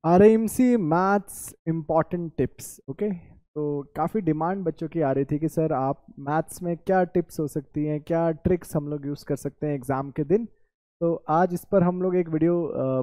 RMC maths important tips. Okay, तो काफ़ी demand बच्चों की आ रही थी कि सर आप मैथ्स में क्या टिप्स हो सकती हैं, क्या ट्रिक्स हम लोग यूज़ कर सकते हैं एग्ज़ाम के दिन। तो आज इस पर हम लोग एक वीडियो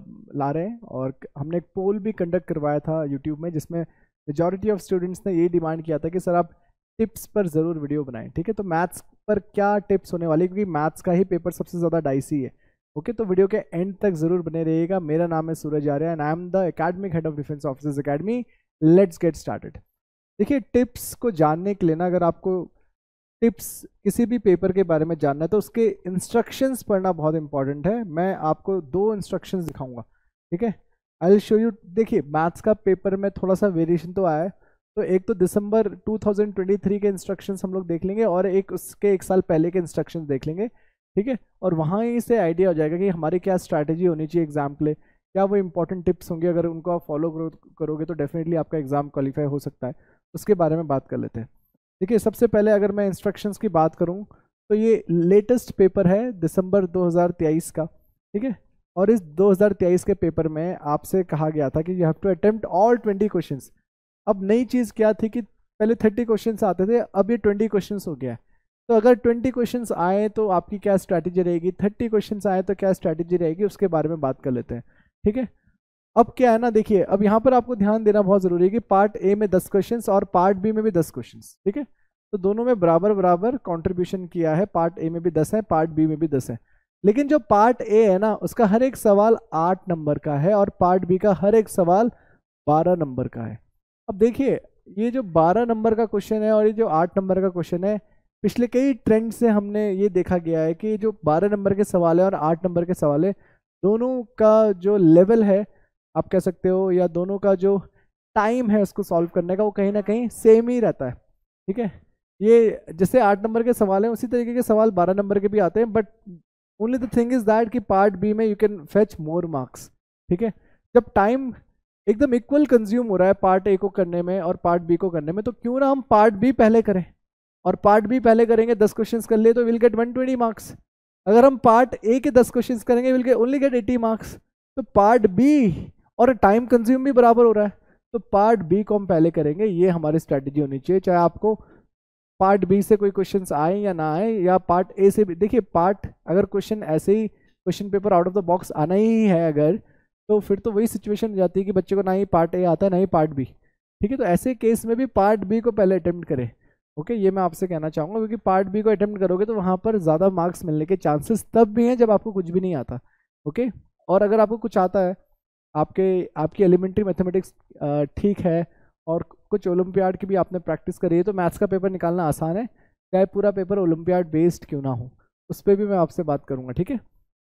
ला रहे हैं और हमने एक पोल भी कंडक्ट करवाया था यूट्यूब में, जिसमें मेजॉरिटी ऑफ स्टूडेंट्स ने ये डिमांड किया था कि सर आप टिप्स पर ज़रूर वीडियो बनाएं। ठीक है, तो मैथ्स पर क्या टिप्स होने वाली, क्योंकि मैथ्स का ही पेपर सबसे ज़्यादा डाइसी है। ओके, तो वीडियो के एंड तक जरूर बने रहिएगा। मेरा नाम है Suraj Arya and I am the academic head of defence officers academy. Let's get started. देखिए, टिप्स को जानने के लिए ना, अगर आपको टिप्स किसी भी पेपर के बारे में जानना है तो उसके इंस्ट्रक्शंस पढ़ना बहुत इंपॉर्टेंट है। मैं आपको दो इंस्ट्रक्शंस दिखाऊंगा, ठीक है। I will show you. देखिए, मैथ्स का पेपर में थोड़ा सा वेरिएशन तो आया है। तो एक तो दिसंबर 2023 के इंस्ट्रक्शंस हम लोग देख लेंगे और एक उसके एक साल पहले के इंस्ट्रक्शंस देख लेंगे, ठीक है। और वहाँ ही से आइडिया हो जाएगा कि हमारी क्या स्ट्रैटेजी होनी चाहिए एग्जाम के लिए, क्या वो इंपॉर्टेंट टिप्स होंगे। अगर उनको आप फॉलो करोगे तो डेफिनेटली आपका एग्जाम क्वालिफाई हो सकता है। उसके बारे में बात कर लेते हैं। देखिए, सबसे पहले अगर मैं इंस्ट्रक्शंस की बात करूं तो ये लेटेस्ट पेपर है दिसंबर 2023 का, ठीक है। और इस 2023 के पेपर में आपसे कहा गया था कि you have to attempt all 20 questions. अब नई चीज़ क्या थी कि पहले 30 क्वेश्चंस आते थे, अब ये 20 क्वेश्चंस हो गया है। तो अगर 20 क्वेश्चंस आए तो आपकी क्या स्ट्रैटेजी रहेगी, 30 क्वेश्चंस आए तो क्या स्ट्रैटेजी रहेगी, उसके बारे में बात कर लेते हैं, ठीक है। अब क्या है ना, देखिए, अब यहाँ पर आपको ध्यान देना बहुत जरूरी है कि पार्ट ए में 10 क्वेश्चंस और पार्ट बी में भी 10 क्वेश्चंस, ठीक है। तो दोनों में बराबर बराबर कंट्रीब्यूशन किया है। पार्ट ए में भी 10 है, पार्ट बी में भी 10 है। लेकिन जो पार्ट ए है ना, उसका हर एक सवाल 8 नंबर का है और पार्ट बी का हर एक सवाल 12 नंबर का है। अब देखिए, ये जो 12 नंबर का क्वेश्चन है और ये जो 8 नंबर का क्वेश्चन है, पिछले कई ट्रेंड से हमने ये देखा गया है कि जो 12 नंबर के सवाल है और 8 नंबर के सवाल है, दोनों का जो लेवल है, आप कह सकते हो, या दोनों का जो टाइम है उसको सॉल्व करने का, वो कहीं ना कहीं सेम ही रहता है, ठीक है। ये जैसे 8 नंबर के सवाल हैं, उसी तरीके के सवाल 12 नंबर के भी आते हैं, but only the thing is that कि पार्ट बी में you can fetch more marks, ठीक है। जब टाइम एकदम इक्वल कंज्यूम हो रहा है पार्ट ए को करने में और पार्ट बी को करने में, तो क्यों ना हम पार्ट बी पहले करें। और पार्ट बी पहले करेंगे, 10 क्वेश्चंस कर लिए तो विल गेट 120 मार्क्स। अगर हम पार्ट ए के 10 क्वेश्चंस करेंगे will get only get 80 marks. तो पार्ट बी, और टाइम कंज्यूम भी बराबर हो रहा है, तो पार्ट बी को हम पहले करेंगे। ये हमारी स्ट्रैटेजी होनी चाहिए, चाहे आपको पार्ट बी से कोई क्वेश्चंस आए या ना आए, या पार्ट ए से भी। देखिए, पार्ट अगर क्वेश्चन ऐसे ही question paper out of the box आना ही है अगर, तो फिर तो वही सिचुएशन हो जाती है कि बच्चे को ना ही पार्ट ए आता है ना ही पार्ट बी, ठीक है। तो ऐसे केस में भी पार्ट बी को पहले अटेम्प्ट करें। ओके, ये मैं आपसे कहना चाहूँगा, क्योंकि पार्ट बी को अटेम्प्ट करोगे तो वहाँ पर ज़्यादा मार्क्स मिलने के चांसेस तब भी हैं जब आपको कुछ भी नहीं आता। ओके, और अगर आपको कुछ आता है, आपके आपकी एलिमेंट्री मैथमेटिक्स ठीक है और कुछ ओलंपियाड की भी आपने प्रैक्टिस करी है, तो मैथ्स का पेपर निकालना आसान है, चाहे पूरा पेपर ओलंपियाड बेस्ड क्यों ना हो। उस पर भी मैं आपसे बात करूँगा, ठीक है।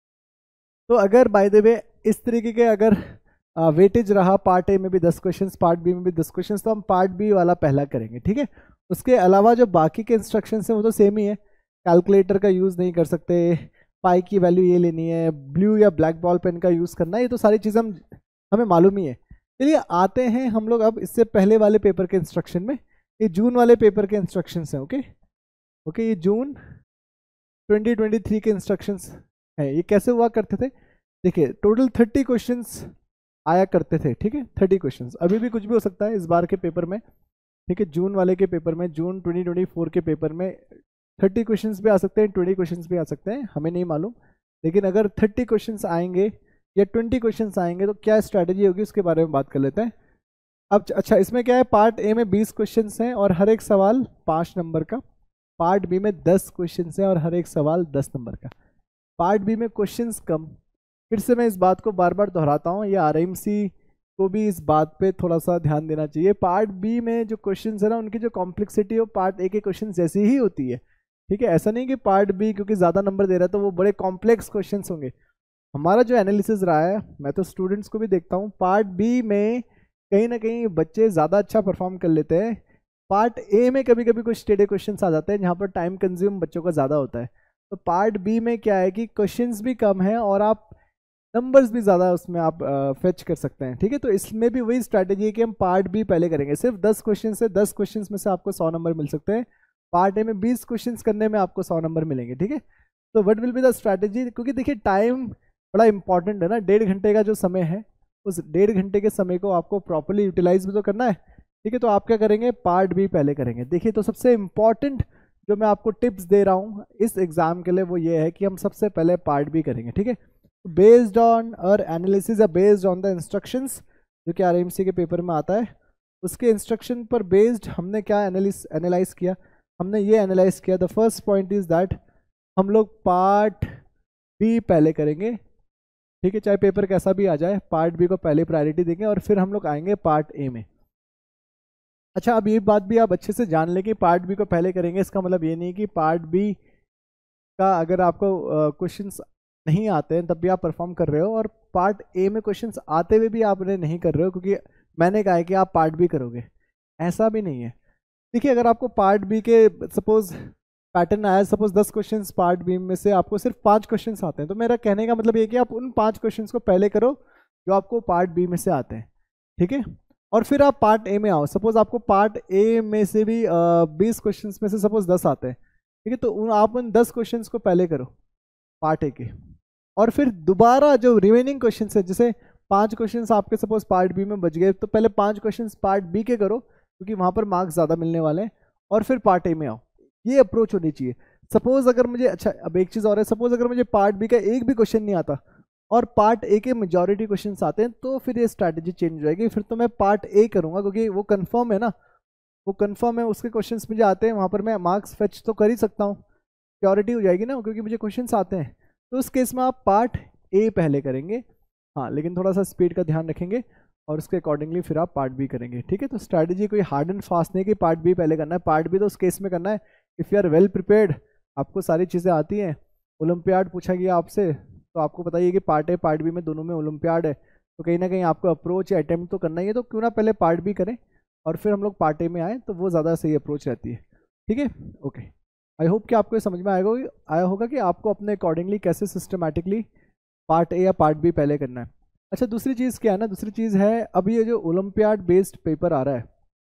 तो अगर बाय द वे इस तरीके के अगर वेटेज रहा, पार्ट ए में भी 10 क्वेश्चंस, पार्ट बी में भी 10 क्वेश्चंस, तो हम पार्ट बी वाला पहला करेंगे, ठीक है। उसके अलावा जो बाकी के इंस्ट्रक्शंस हैं वो तो सेम ही है। कैलकुलेटर का यूज़ नहीं कर सकते, पाई की वैल्यू ये लेनी है, ब्लू या ब्लैक बॉल पेन का यूज़ करना है, ये तो सारी चीज़ें हमें मालूम ही है। चलिए आते हैं हम लोग अब इससे पहले वाले पेपर के इंस्ट्रक्शन में। ये जून वाले पेपर के इंस्ट्रक्शंस हैं। ओके ओके, ये जून 2023 के इंस्ट्रक्शंस हैं। ये कैसे हुआ करते थे, देखिए, टोटल 30 क्वेश्चंस आया करते थे, ठीक है। 30 क्वेश्चंस, अभी भी कुछ भी हो सकता है इस बार के पेपर में, ठीक है। जून वाले के पेपर में, जून 2024 के पेपर में 30 क्वेश्चंस भी आ सकते हैं, 20 क्वेश्चंस भी आ सकते हैं, हमें नहीं मालूम। लेकिन अगर 30 क्वेश्चंस आएंगे या 20 क्वेश्चंस आएंगे तो क्या स्ट्रैटेजी होगी उसके बारे में बात कर लेते हैं। अब अच्छा, इसमें क्या है, पार्ट ए में 20 क्वेश्चंस हैं और हर एक सवाल 5 नंबर का। पार्ट बी में 10 क्वेश्चंस हैं और हर एक सवाल 10 नंबर का। पार्ट बी में क्वेश्चंस कम। फिर से मैं इस बात को बार बार दोहराता हूँ, ये आरएमसी को भी इस बात पे थोड़ा सा ध्यान देना चाहिए। पार्ट बी में जो क्वेश्चंस है ना, उनकी जो कॉम्प्लेक्सिटी है वो पार्ट ए के क्वेश्चन जैसी ही होती है, ठीक है। ऐसा नहीं कि पार्ट बी क्योंकि ज़्यादा नंबर दे रहा है तो वो बड़े कॉम्प्लेक्स क्वेश्चन होंगे। हमारा जो एनालिसिस रहा है, मैं तो स्टूडेंट्स को भी देखता हूँ, पार्ट बी में कहीं ना कहीं बच्चे ज़्यादा अच्छा परफॉर्म कर लेते हैं। पार्ट ए में कभी कभी कुछ टेढ़े क्वेश्चंस आ जाते हैं जहाँ पर टाइम कंज्यूम बच्चों का ज़्यादा होता है। तो पार्ट बी में क्या है कि क्वेश्चंस भी कम है और आप नंबर्स भी ज़्यादा उसमें आप फेच कर सकते हैं, ठीक है। तो इसमें भी वही स्ट्रैटेजी है कि हम पार्ट बी पहले करेंगे। सिर्फ 10 क्वेश्चन से 10 क्वेश्चन में से आपको 100 नंबर मिल सकते हैं। पार्ट ए में 20 क्वेश्चन करने में आपको 100 नंबर मिलेंगे, ठीक है। तो what will be the strategy, क्योंकि देखिए टाइम बड़ा इंपॉर्टेंट है ना, 1.5 घंटे का जो समय है उस 1.5 घंटे के समय को आपको प्रॉपरली यूटिलाइज भी तो करना है। ठीक है, तो आप क्या करेंगे, पार्ट बी पहले करेंगे। देखिए, तो सबसे इम्पॉर्टेंट जो मैं आपको टिप्स दे रहा हूँ इस एग्जाम के लिए वो ये है कि हम सबसे पहले पार्ट बी करेंगे। ठीक है, बेस्ड ऑन और एनालिसिस या बेस्ड ऑन द इंस्ट्रक्शंस जो कि आरएमसी के पेपर में आता है, उसके इंस्ट्रक्शन पर बेस्ड हमने क्या एनालाइज किया, हमने ये एनालाइज किया। The first point is that हम लोग पार्ट बी पहले करेंगे। ठीक है, चाहे पेपर कैसा भी आ जाए, पार्ट बी को पहले प्रायोरिटी देंगे और फिर हम लोग आएंगे पार्ट ए में। अच्छा, अब ये बात भी आप अच्छे से जान लें कि पार्ट बी को पहले करेंगे, इसका मतलब ये नहीं कि पार्ट बी का अगर आपको क्वेश्चंस नहीं आते हैं तब भी आप परफॉर्म कर रहे हो, और पार्ट ए में क्वेश्चंस आते हुए भी आप उन्हें नहीं कर रहे हो क्योंकि मैंने कहा है कि आप पार्ट बी करोगे, ऐसा भी नहीं है। देखिए, अगर आपको पार्ट बी के सपोज पैटर्न आया, सपोज 10 क्वेश्चंस पार्ट बी में से आपको सिर्फ 5 क्वेश्चंस आते हैं, तो मेरा कहने का मतलब ये कि आप उन 5 क्वेश्चंस को पहले करो जो आपको पार्ट बी में से आते हैं। ठीक है, और फिर आप पार्ट ए में आओ। सपोज आपको पार्ट ए में से भी 20 क्वेश्चंस में से सपोज 10 आते हैं, ठीक है, तो आप उन 10 क्वेश्चंस को पहले करो पार्ट ए के, और फिर दोबारा जो रिमेनिंग क्वेश्चंस है, जैसे 5 क्वेश्चंस आपके सपोज पार्ट बी में बच गए, तो पहले 5 क्वेश्चंस पार्ट बी के करो क्योंकि वहां पर मार्क्स ज़्यादा मिलने वाले हैं, और फिर पार्ट ए में आओ। ये अप्रोच होनी चाहिए। सपोज अगर मुझे, अच्छा अब एक चीज़ और है, सपोज अगर मुझे पार्ट बी का एक भी क्वेश्चन नहीं आता और पार्ट ए के मेजॉरिटी क्वेश्चंस आते हैं, तो फिर ये स्ट्रैटेजी चेंज हो जाएगी। फिर तो मैं पार्ट ए करूंगा क्योंकि वो कंफर्म है ना, वो कंफर्म है, उसके क्वेश्चंस मुझे आते हैं, वहां पर मैं मार्क्स फेच तो कर ही सकता हूँ, प्योरिटी हो जाएगी ना क्योंकि मुझे क्वेश्चंस आते हैं। तो उस केस में आप पार्ट ए पहले करेंगे, हाँ, लेकिन थोड़ा सा स्पीड का ध्यान रखेंगे और उसके अकॉर्डिंगली फिर आप पार्ट बी करेंगे। ठीक है, तो स्ट्रैटेजी कोई हार्ड एंड फास्ट नहीं कि पार्ट बी पहले करना है, पार्ट बी तो उस केस में करना है if you are well prepared, आपको सारी चीज़ें आती हैं, ओलंपियाड पूछा गया आपसे तो आपको बताइए कि पार्ट ए पार्ट बी में दोनों में ओलंपियाड है, तो कहीं ना कहीं आपको अप्रोच या अटेम्प्ट तो करना ही है, तो क्यों ना पहले पार्ट बी करें और फिर हम लोग पार्ट ए में आए, तो वो ज़्यादा सही अप्रोच रहती है। ठीक है, ओके, आई होप कि आपको ये समझ में आया होगा कि आपको अपने अकॉर्डिंगली कैसे सिस्टमैटिकली पार्ट ए या पार्ट बी पहले करना है। अच्छा, दूसरी चीज़ क्या है ना, दूसरी चीज़ है अभी ये जो ओलंपियाड बेस्ड पेपर आ रहा है,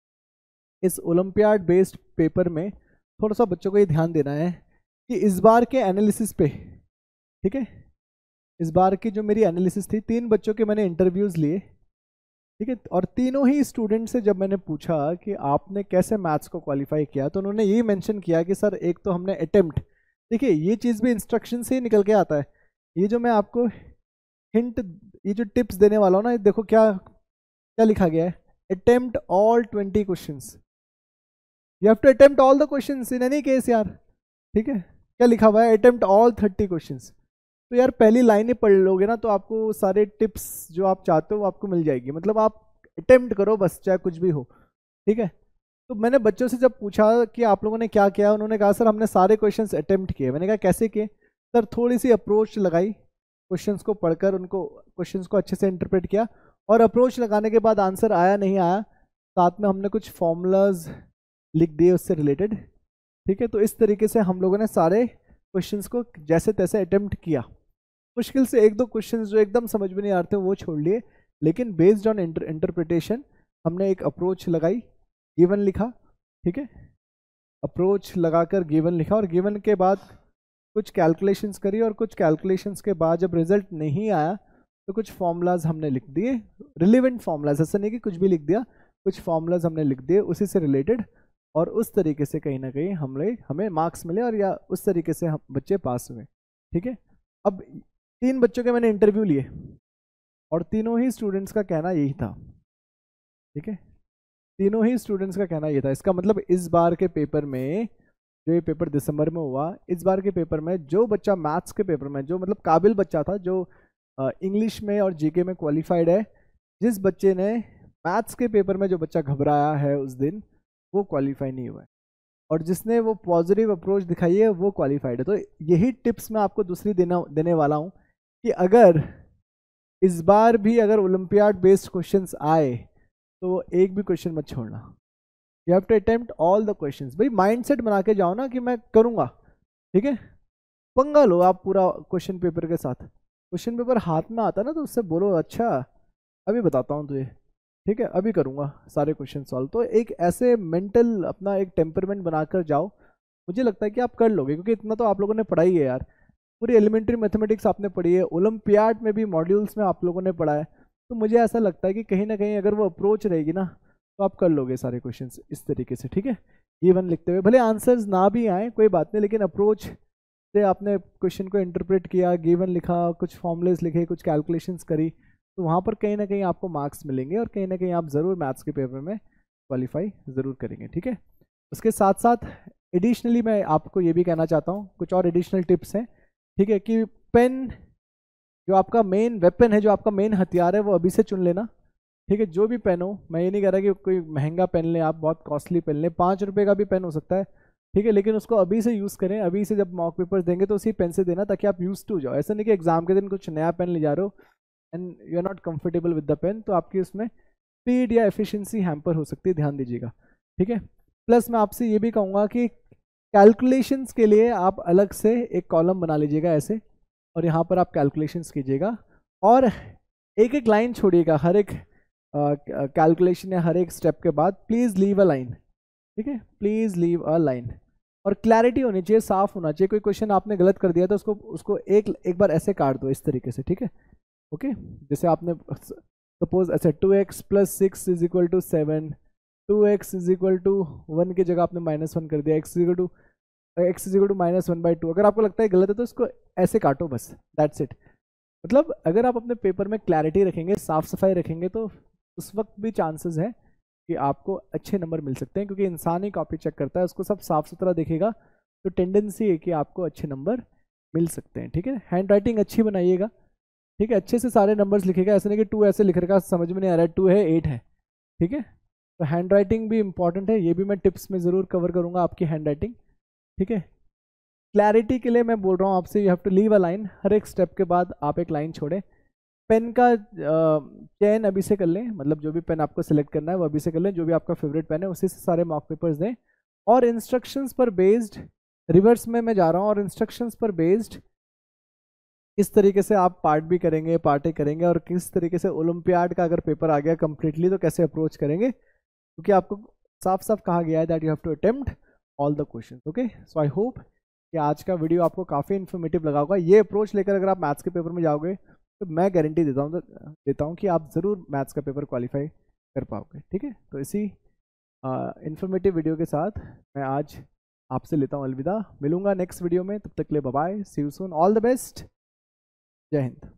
इस ओलंपियाड बेस्ड पेपर में थोड़ा सा बच्चों को ये ध्यान देना है कि इस बार के एनालिसिस पे, ठीक है, इस बार की जो मेरी एनालिसिस थी, 3 बच्चों के मैंने इंटरव्यूज़ लिए, ठीक है, और तीनों ही स्टूडेंट से जब मैंने पूछा कि आपने कैसे मैथ्स को क्वालिफाई किया, तो उन्होंने ये मेंशन किया कि सर एक तो हमने अटेम्प्ट, देखिए ये चीज़ भी इंस्ट्रक्शन से ही निकल के आता है। ये जो मैं आपको हिंट, ये जो टिप्स देने वाला हूँ ना, देखो क्या क्या लिखा गया है, attempt all 20 questions, you have to attempt all the questions in any case यार। ठीक है, क्या लिखा हुआ है, अटेम्प्ट ऑल 30 क्वेश्चंस। तो यार पहली लाइन ही पढ़ लोगे ना तो आपको सारे टिप्स जो आप चाहते हो वो आपको मिल जाएगी, मतलब आप अटेम्प्ट करो बस, चाहे कुछ भी हो। ठीक है, तो मैंने बच्चों से जब पूछा कि आप लोगों ने क्या किया, उन्होंने कहा सर हमने सारे क्वेश्चंस अटेम्प्ट किए। मैंने कहा कैसे किए सर, थोड़ी सी अप्रोच लगाई, क्वेश्चंस को पढ़कर उनको क्वेश्चंस को अच्छे से इंटरप्रेट किया, और अप्रोच लगाने के बाद आंसर आया नहीं आया, साथ में हमने कुछ फॉर्मूलाज लिख दिए उससे रिलेटेड। ठीक है, तो इस तरीके से हम लोगों ने सारे क्वेश्चंस को जैसे तैसे अटेम्प्ट किया। मुश्किल से 1-2 क्वेश्चंस जो एकदम समझ में नहीं आ रहे थे वो छोड़ लिए, लेकिन बेस्ड ऑन इंटरप्रिटेशन हमने एक अप्रोच लगाई, गिवन लिखा। ठीक है, अप्रोच लगाकर गिवन लिखा, और गिवन के बाद कुछ कैलकुलेशंस करी, और कुछ कैलकुलेशंस के बाद जब रिजल्ट नहीं आया तो कुछ फॉर्मूलाज हमने लिख दिए, रिलेवेंट फॉर्मूलाज, ऐसा नहीं कि कुछ भी लिख दिया, कुछ फॉर्मूलाज हमने लिख दिए उसी से रिलेटेड, और उस तरीके से कहीं ना कहीं हमें मार्क्स मिले, और या उस तरीके से हम बच्चे पास हुए। ठीक है, अब 3 बच्चों के मैंने इंटरव्यू लिए और तीनों ही स्टूडेंट्स का कहना यही था। ठीक है, तीनों ही स्टूडेंट्स का कहना ये था। इसका मतलब इस बार के पेपर में, जो ये पेपर दिसंबर में हुआ, इस बार के पेपर में जो बच्चा मैथ्स के पेपर में, जो मतलब काबिल बच्चा था, जो इंग्लिश में और जीके में क्वालिफाइड है, जिस बच्चे ने मैथ्स के पेपर में जो बच्चा घबराया है उस दिन, वो क्वालिफाई नहीं हुआ है, और जिसने वो पॉजिटिव अप्रोच दिखाई है वो क्वालिफाइड है। तो यही टिप्स मैं आपको दूसरी देने वाला हूँ कि अगर इस बार भी अगर ओलंपियाड बेस्ड क्वेश्चंस आए तो एक भी क्वेश्चन मत छोड़ना, you have to attempt all the questions. भाई माइंडसेट बना के जाओ ना कि मैं करूँगा। ठीक है, पंगा लो आप पूरा क्वेश्चन पेपर के साथ, क्वेश्चन पेपर हाथ में आता ना तो उससे बोलो अच्छा अभी बताता हूँ तुझे, ठीक है, अभी करूँगा सारे क्वेश्चन सॉल्व। तो एक ऐसे मेंटल अपना एक टेम्परमेंट बनाकर जाओ, मुझे लगता है कि आप कर लोगे, क्योंकि इतना तो आप लोगों ने पढ़ाई है यार, पूरी एलिमेंट्री मैथमेटिक्स आपने पढ़ी है, ओलंपियाड में भी मॉड्यूल्स में आप लोगों ने पढ़ा है, तो मुझे ऐसा लगता है कि कहीं ना कहीं अगर वो अप्रोच रहेगी ना तो आप कर लोगे सारे क्वेश्चंस इस तरीके से, ठीक है। गिवन लिखते हुए भले आंसर्स ना भी आए कोई बात नहीं, लेकिन अप्रोच से आपने क्वेश्चन को इंटरप्रेट किया, गिवन लिखा, कुछ फॉर्मूलेस लिखे, कुछ कैलकुलेशंस करी, तो वहाँ पर कहीं ना कहीं आपको मार्क्स मिलेंगे और कहीं ना कहीं आप ज़रूर मैथ्स के पेपर में क्वालिफाई ज़रूर करेंगे, ठीक है। उसके साथ साथ एडिशनली मैं आपको ये भी कहना चाहता हूँ, कुछ और एडिशनल टिप्स हैं, ठीक है, कि पेन जो आपका मेन वेपन है, जो आपका मेन हथियार है, वो अभी से चुन लेना, ठीक है। जो भी पेन हो, मैं ये नहीं कह रहा कि कोई महंगा पेन लें आप, बहुत कॉस्टली पेन लें, 5 रुपये का भी पेन हो सकता है, ठीक है, लेकिन उसको अभी से यूज़ करें। अभी से जब मॉक पेपर्स देंगे तो उसी पेन से देना, ताकि आप यूज टू जाओ। ऐसा नहीं कि एग्जाम के दिन कुछ नया पेन ले जा रहे हो and you are not comfortable with the pen, तो आपकी उसमें स्पीड या एफिशिएंसी हैम्पर हो सकती है, ध्यान दीजिएगा, ठीक है। प्लस मैं आपसे ये भी कहूँगा कि कैलकुलेशंस के लिए आप अलग से एक कॉलम बना लीजिएगा ऐसे, और यहाँ पर आप कैलकुलेशंस कीजिएगा, और एक एक लाइन छोड़िएगा हर एक कैलकुलेशन या हर एक स्टेप के बाद। प्लीज़ लीव अ लाइन, ठीक है, प्लीज़ लीव अ लाइन। और क्लैरिटी होनी चाहिए, साफ होना चाहिए। कोई क्वेश्चन आपने गलत कर दिया तो उसको एक बार ऐसे काट दो इस तरीके से, ठीक है, ओके। जैसे आपने सपोज ऐसे 2x + 6 = 7, 2x = 1 की जगह आपने -1 कर दिया, x = -1/2। अगर आपको लगता है गलत है तो इसको ऐसे काटो बस, दैट्स इट। मतलब अगर आप अपने पेपर में क्लैरिटी रखेंगे, साफ सफाई रखेंगे, तो उस वक्त भी चांसेस है कि आपको अच्छे नंबर मिल सकते हैं, क्योंकि इंसान ही कॉपी चेक करता है, उसको सब साफ सुथरा दिखेगा, तो टेंडेंसी है कि आपको अच्छे नंबर मिल सकते हैं, ठीक है। हैंड राइटिंग अच्छी बनाइएगा, ठीक है, अच्छे से सारे नंबर्स लिखेगा, ऐसे नहीं कि 2 ऐसे लिख रखा समझ में नहीं आ रहा है, 2 है 8 है, ठीक है। तो हैंड राइटिंग भी इंपॉर्टेंट है, ये भी मैं टिप्स में ज़रूर कवर करूँगा आपकी हैंड राइटिंग, ठीक है। क्लैरिटी के लिए मैं बोल रहा हूँ आपसे, you have to leave a line, हर एक स्टेप के बाद आप एक लाइन छोड़ें। पेन का चयन अभी से कर लें, मतलब जो भी पेन आपको सिलेक्ट करना है वो अभी से कर लें, जो भी आपका फेवरेट पेन है उसी से सारे मॉक पेपर्स दें, और इंस्ट्रक्शंस पर बेस्ड, रिवर्स में मैं जा रहा हूँ, और इंस्ट्रक्शंस पर बेस्ड इस तरीके से आप पार्ट भी करेंगे, पार्टे करेंगे, और किस तरीके से ओलंपियाड का अगर पेपर आ गया कंप्लीटली तो कैसे अप्रोच करेंगे, क्योंकि आपको साफ साफ कहा गया है that you have to attempt all the questions, okay. So I hope कि आज का वीडियो आपको काफ़ी इन्फॉर्मेटिव लगा होगा। ये अप्रोच लेकर अगर आप मैथ्स के पेपर में जाओगे तो मैं गारंटी देता हूँ कि आप ज़रूर मैथ्स का पेपर क्वालिफाई कर पाओगे, ठीक है। तो इसी इन्फॉर्मेटिव वीडियो के साथ मैं आज आपसे लेता हूँ अलविदा, मिलूंगा नेक्स्ट वीडियो में, तब तक के लिए bye bye, see you soon, all the best, Jai Hind.